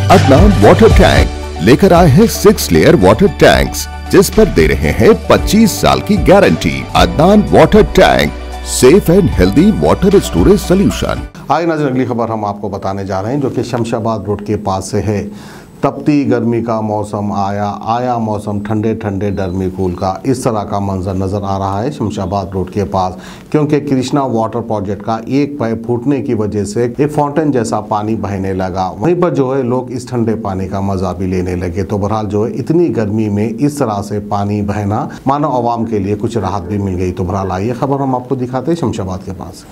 Adnan water tank लेकर आए हैं 6 लेयर वाटर टैंक्स, जिस पर दे रहे हैं 25 साल की guarantee. Adnan water tank, safe and healthy water storage solution. आइए नाज़रीन, अगली खबर हम आपको बताने जा रहे हैं जो कि शमशाबाद रोड के पास से है। तपती गर्मी का मौसम आया मौसम ठंडे ठंडे डर्मी कूल का, इस तरह का मंजर नज़र आ रहा है शमशाबाद रोड के पास, क्योंकि कृष्णा वाटर प्रोजेक्ट का एक पाइप फूटने की वजह से एक फाउंटेन जैसा पानी बहने लगा। वहीं पर जो है लोग इस ठंडे पानी का मजा भी लेने लगे। तो बहरहाल जो है इतनी गर्मी में इस तरह से पानी बहना मानो आवाम के लिए कुछ राहत भी मिल गई। तो बहरहाल आइए खबर हम आपको दिखाते हैं शमशाबाद के पास।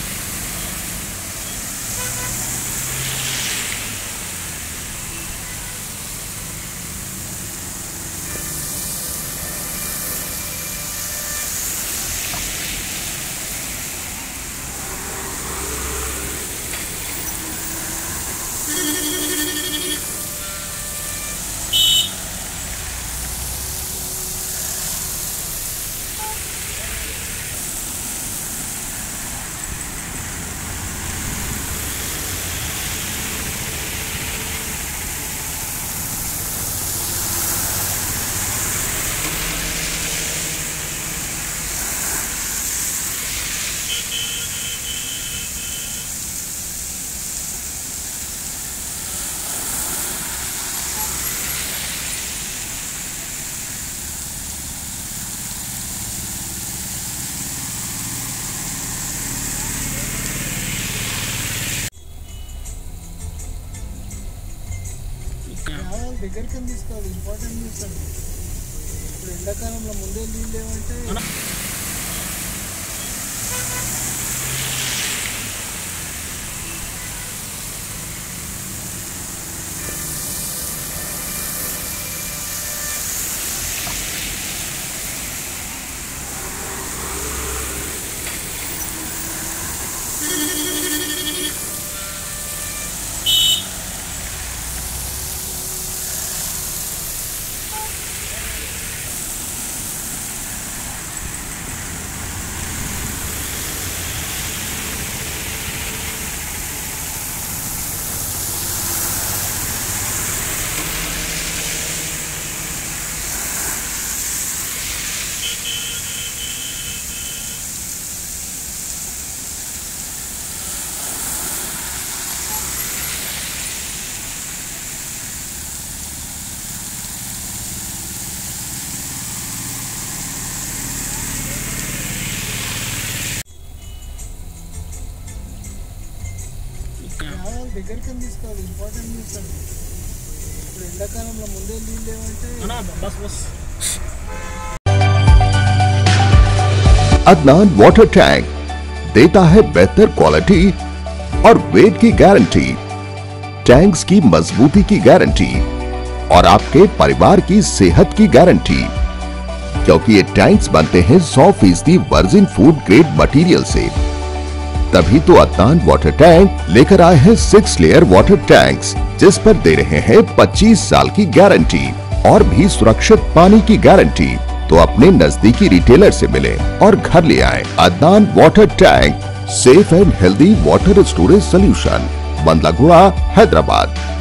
దగ్గర కింద తీసుకోవాలి, ఇంపార్టెంట్ న్యూస్ అండి. ఇప్పుడు ఎండాకాలంలో ముందే నీళ్ళు లేవంటే దగ్గర కింద తీసుకోవాలి, ఇంపార్టెంట్ న్యూస్ అండి. ఇప్పుడు ఎండాకాలంలో ముందే నీళ్ళు లేవంటే బస్ अदनान वाटर टैंक देता है बेहतर क्वालिटी और वेट की गारंटी, टैंक्स की मजबूती की गारंटी और आपके परिवार की सेहत की गारंटी, क्योंकि ये टैंक्स बनते हैं 100% वर्जिन फूड ग्रेड मटेरियल से। तभी तो अदनान वाटर टैंक लेकर आए हैं 6 लेयर वाटर टैंक्स, जिस पर दे रहे हैं 25 साल की गारंटी और भी सुरक्षित पानी की गारंटी। तो अपने नजदीकी रिटेलर से मिले और घर ले आए Adnan water tank, safe and healthy water storage solution, Bandlaguda, Hyderabad.